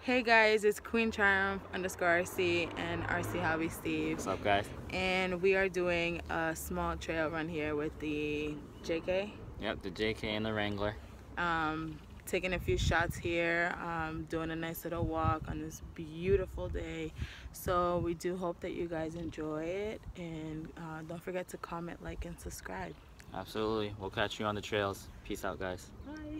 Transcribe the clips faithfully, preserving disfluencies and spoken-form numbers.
Hey guys, it's Queen Triumph underscore R C and R C Hobby Steve. What's up, guys? And we are doing a small trail run here with the J K. Yep, the J K and the Wrangler. Um, taking a few shots here, um, doing a nice little walk on this beautiful day. So we do hope that you guys enjoy it, and uh, don't forget to comment, like, and subscribe. Absolutely. We'll catch you on the trails. Peace out, guys. Bye.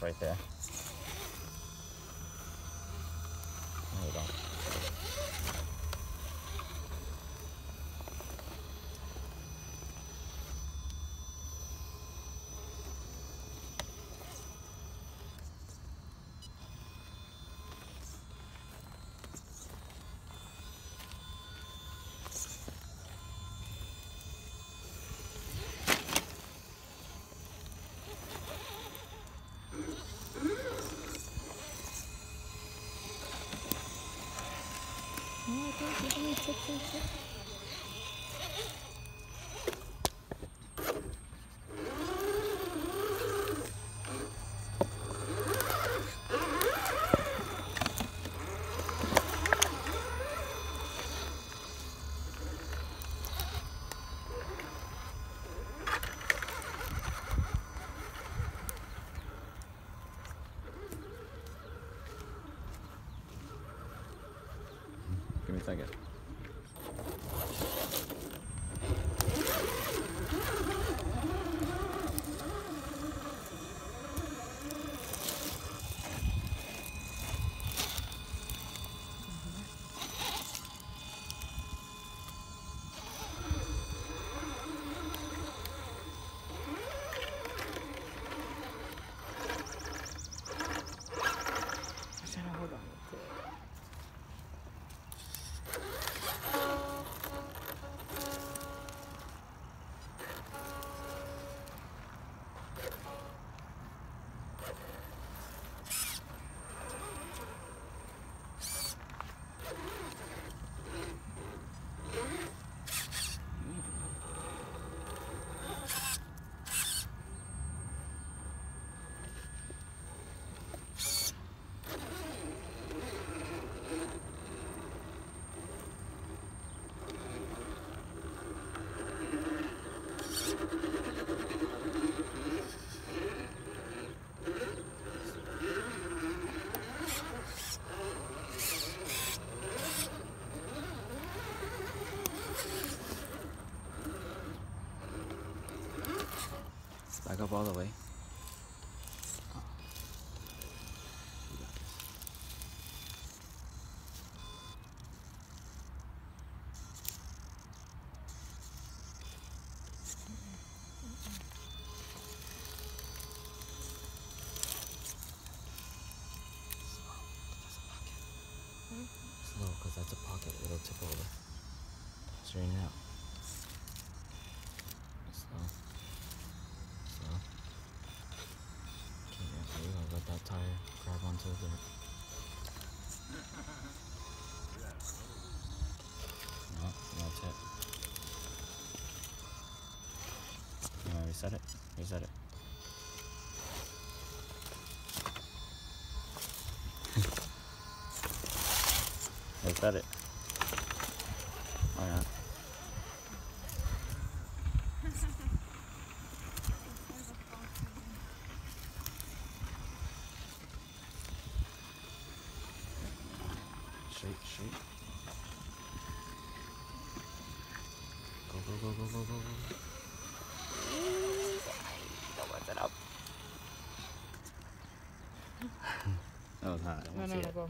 right there. Hold on. Give me a second. Back up all the way. Slow, because that's a pocket. It'll tip over. Straighten it out. Slow. Slow. Okay, yeah, you gotta let that tire grab onto the dirt. No, that's it. You wanna reset it? Reset it. Reset it. Why not? Straight, straight. Go, go, go, go, go, go, go. Don't mess it up. That was hot. I No, want no, to see no, it. go.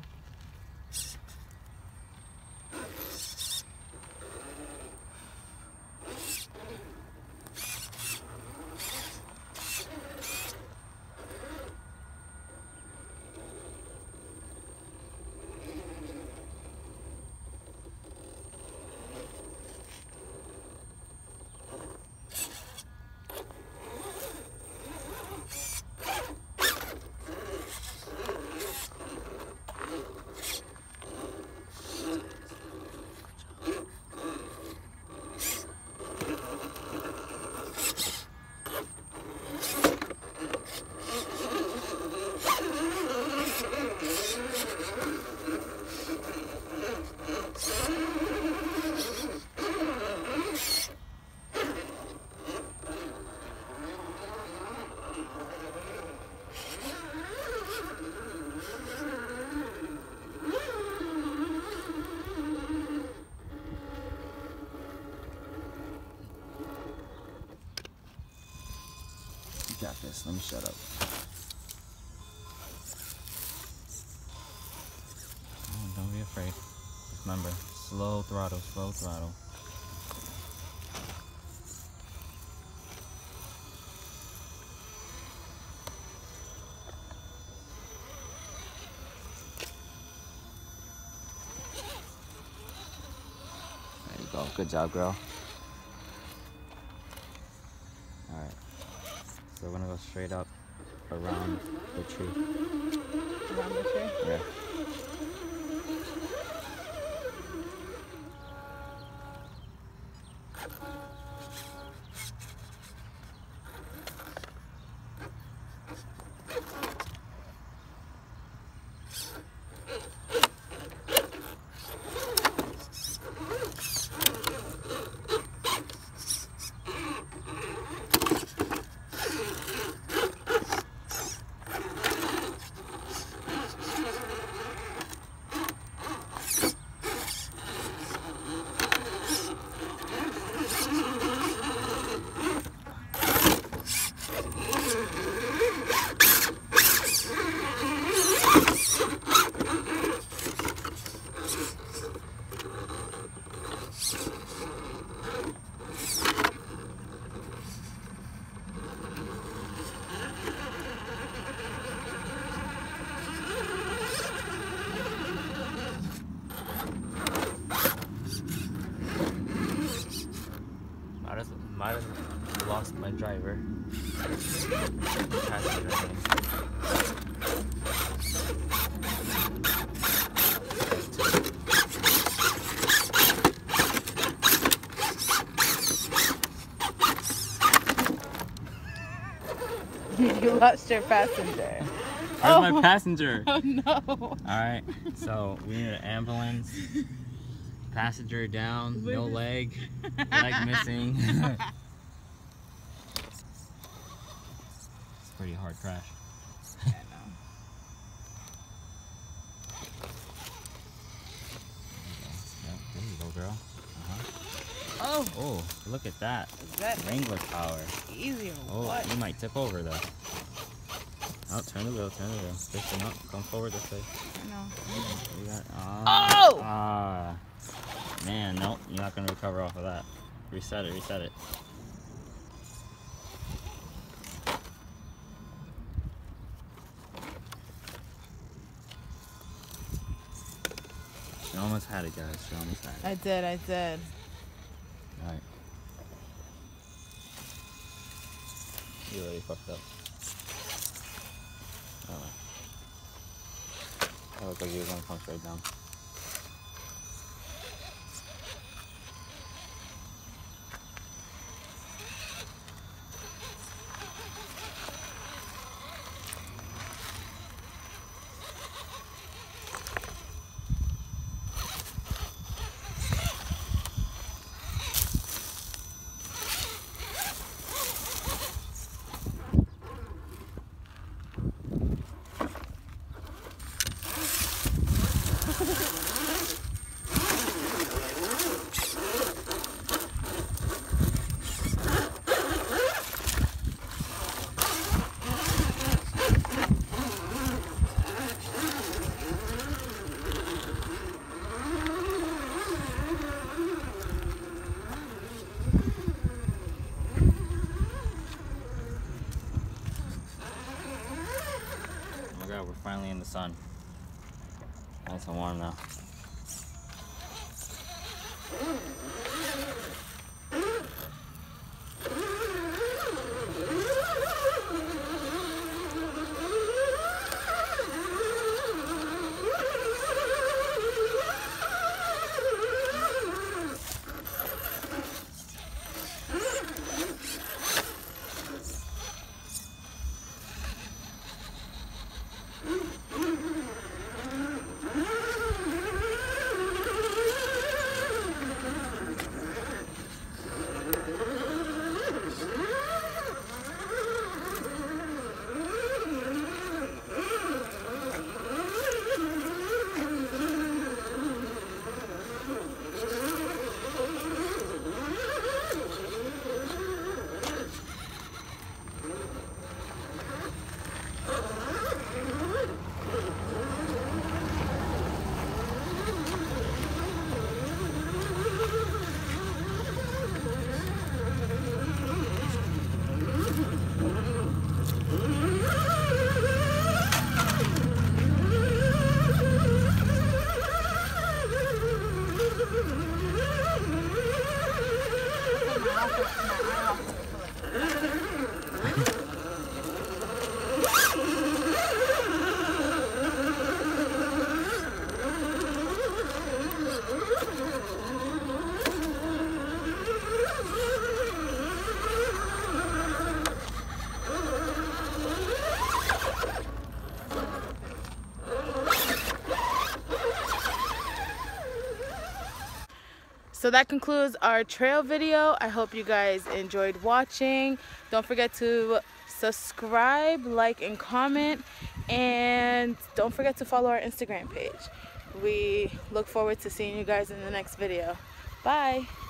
You got this. Let me shut up. be afraid. Remember, slow throttle, slow throttle. There you go. Good job, girl. Alright. So we're gonna go straight up around the tree. Around the tree? Yeah. Might have lost my driver. You lost your passenger. Where's oh. my passenger? Oh no. Alright, so we need an ambulance. Passenger down, no leg, leg missing. It's a pretty hard crash. Yeah, I know. Yep, there you go, girl. Uh-huh. Oh! Oh, look at that. Is that Wrangler power. Easy or oh, what? You might tip over though. Oh, turn the wheel, turn the wheel. Listen up, come forward this way. I know. You got, ah, oh! Ah. Man, nope, you're not gonna recover off of that. Reset it, reset it. She almost had it, guys. She almost had it. I did, I did. Alright. You already fucked up. Oh. That looked like you were gonna come straight down. We're finally in the sun. Nice and warm now. So that concludes our trail video. I hope you guys enjoyed watching. Don't forget to subscribe, like, and comment, and don't forget to follow our Instagram page. We look forward to seeing you guys in the next video. Bye.